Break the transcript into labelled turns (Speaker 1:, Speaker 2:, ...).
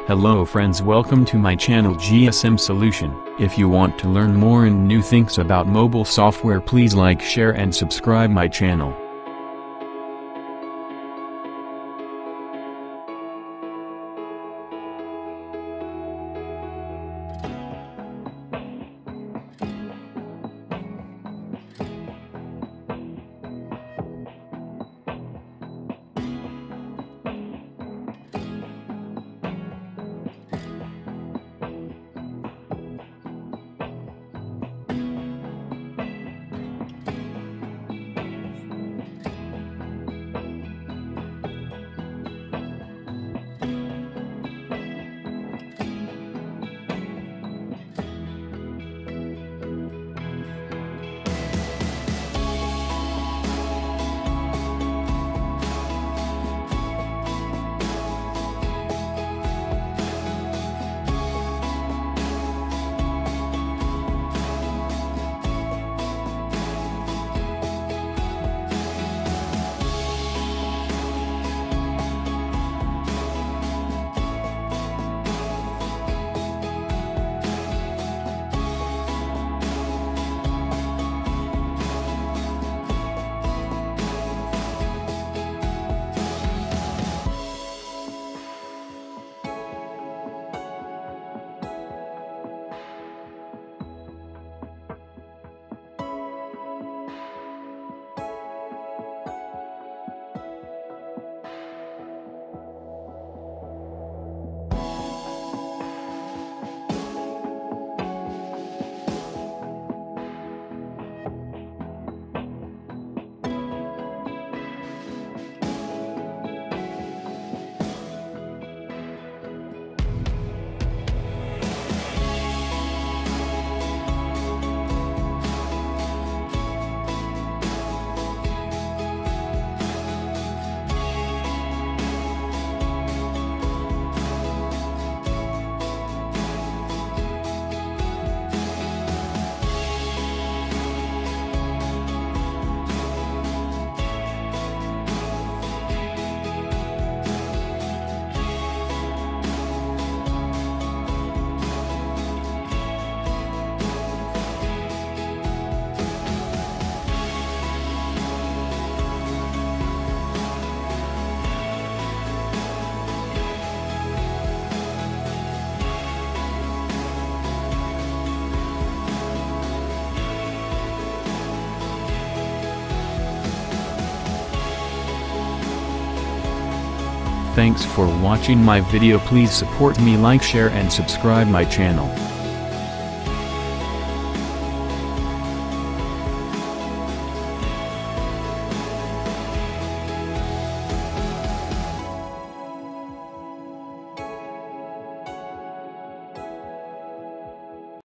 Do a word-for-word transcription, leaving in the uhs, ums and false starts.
Speaker 1: Hello friends, welcome to my channel G S M Solution. If you want to learn more and new things about mobile software, please like, share and subscribe my channel. Thanks for watching my video. Please support me, like, share and subscribe my channel.